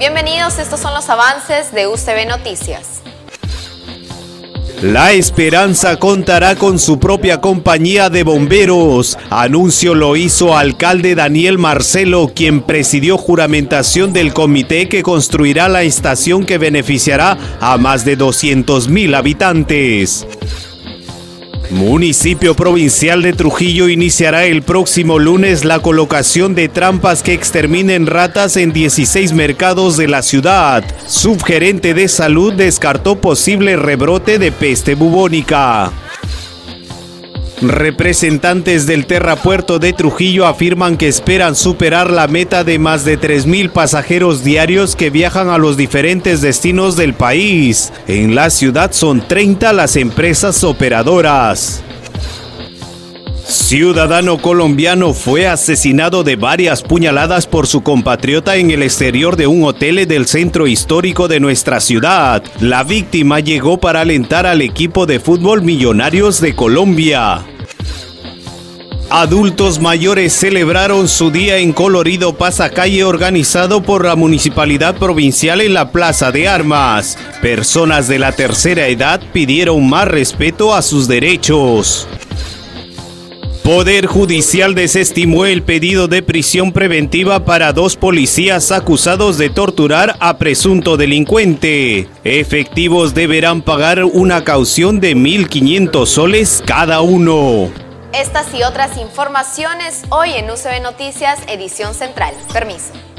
Bienvenidos, estos son los avances de UCB Noticias. La Esperanza contará con su propia compañía de bomberos. Anuncio lo hizo alcalde Daniel Marcelo, quien presidió juramentación del comité que construirá la estación que beneficiará a más de 200,000 habitantes. Municipio Provincial de Trujillo iniciará el próximo lunes la colocación de trampas que exterminen ratas en 16 mercados de la ciudad. Subgerente de salud descartó posible rebrote de peste bubónica. Representantes del Terrapuerto de Trujillo afirman que esperan superar la meta de más de 3,000 pasajeros diarios que viajan a los diferentes destinos del país. En la ciudad son 30 las empresas operadoras. Ciudadano colombiano fue asesinado de varias puñaladas por su compatriota en el exterior de un hotel del centro histórico de nuestra ciudad. La víctima llegó para alentar al equipo de fútbol Millonarios de Colombia. Adultos mayores celebraron su día en colorido pasacalle organizado por la Municipalidad Provincial en la Plaza de Armas. Personas de la tercera edad pidieron más respeto a sus derechos. Poder Judicial desestimó el pedido de prisión preventiva para 2 policías acusados de torturar a presunto delincuente. Efectivos deberán pagar una caución de 1.500 soles cada uno. Estas y otras informaciones hoy en UCB Noticias, edición central. Permiso.